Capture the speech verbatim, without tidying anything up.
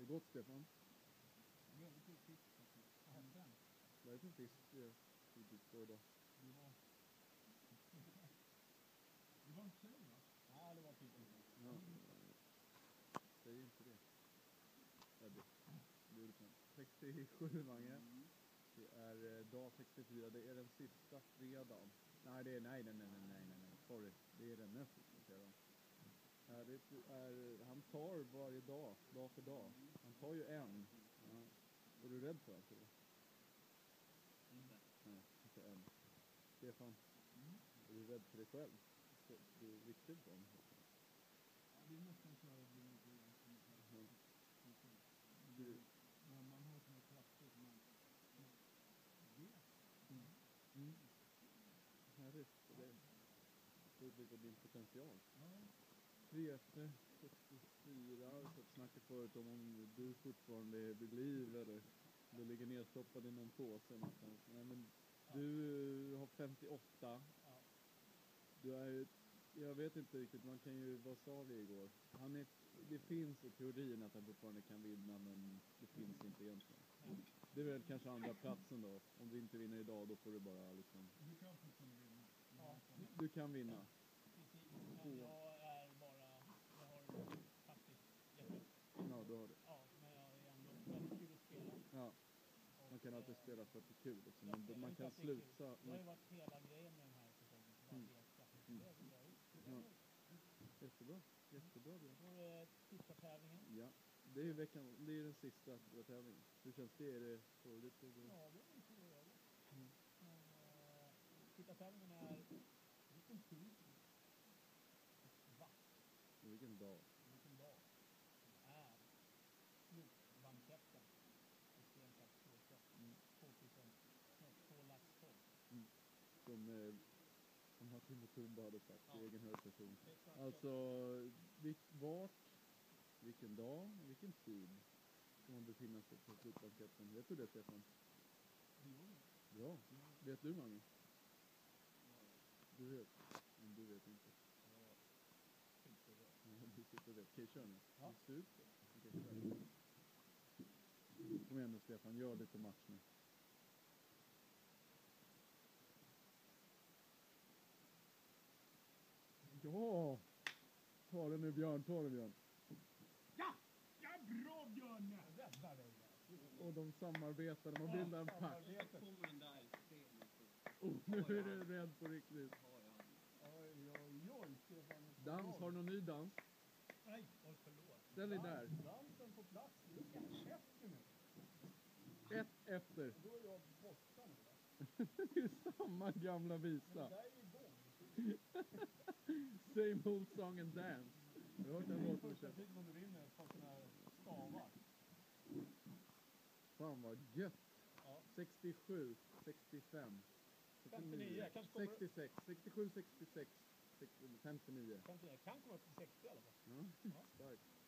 Hur gott, Stefan? Väldigt god fisk faktiskt. Vad hette den? Vad är det för fisk du fick på idag? Det var... det var inte säg va? Nej, det var typ inte. Ja, säg inte det. Ja, det. Det gjorde fan. sextiosju, Mange. Mm. Det är eh, dag sextiofyra. Det är den sista fredagen. Nej, det är nej, nej, nej, nej, nej, nej. Sorry. Det är den näst sista fredagen. Ja, det är, han tar varje dag, dag för dag. Han tar ju en. Ja. Är du rädd för allt eller? Inte. Nej, inte än. Stefan, mm. Är du rädd för dig själv? Du är riktigt bra. Ja, det är nästan så att jag blir lite rädd för mig själv. Du... När man har såna krafter som man, man vet. Mm. Mm. Härligt för dig. Du utvecklar din potential. Ja. tre efter sextiofyra. Så snackade förut om om du fortfarande är vid liv eller du ligger nedstoppad i någon påse någonstans. Nej, men ja. Du har femtioåtta. Ja. Du är, jag vet inte riktigt, man kan ju, vad sa vi igår? Han är, det finns i teorin att han fortfarande kan vinna, men det finns inte egentligen. Ja. Det är väl kanske andra platsen då. Om du inte vinner idag, då får du bara liksom... Du kan fortfarande vinna. Ja. Du, du kan vinna. Precis, men jag är bara, jag har faktiskt gett upp. Ja, du har det. Ja, men jag är ändå väldigt kul att spela. Ja, man kan alltid spela för att det är kul också, men man kan sluta... Det har ju varit hela grejen med den här säsongen, bara mm. leka. Mm. Det är bra gjort. Ja. Jättebra, jättebra Björn. Då är det sista tävlingen. Ja, det är veckan, det är den sista tävlingen. Hur känns det? Är det sorgligt? Ja, det är inte roligt. Mm. Men äh, sista tävlingen är vilken tid? Va? Och vilken dag? Vilken dag? Det är slutbanketten. Mm. tvåtusen, två lax tolv. Mm. Som, eh, som Martin Mutumba hade sagt, ja. I egen hög person. Alltså, vilk, vart, vilken dag och vilken tid ska man befinna sig på slutbanketten? Vet du det, Stefan? Jo. Bra. Ja. Vet du, Mange? Du vet, men du vet inte. Ja, du sitter och vet. Okej, kör nu. Ja. Super. Okej, kör. Kom igen nu, Stefan. Gör lite match nu. Ja! Ta det nu, Björn. Ta det, Björn. Ja! Ja, bra, Björn! Rädda dig där. Och de samarbetar. De har bildat en pack. Kommer den där oh, nu är du rädd på riktigt. Oj, oj, oj. Dans, har du någon ny dans? Nej, oj, förlåt. Ställ dig där. Dansen på plats. Du är käften nu. Ett efter. Då är jag borta nu. Det är samma gamla visa. Men det där är igång. Same old song and dance. Jag har hört den låten. Första tiden om du vinner på såna här stavar. Fan vad gött. Ja. sextiosju, sextiofem, femtionio, sextiosex, sextiosju, sextiosex, femtionio. femtionio, kan komma upp till sextio i alla fall. Ja, starkt.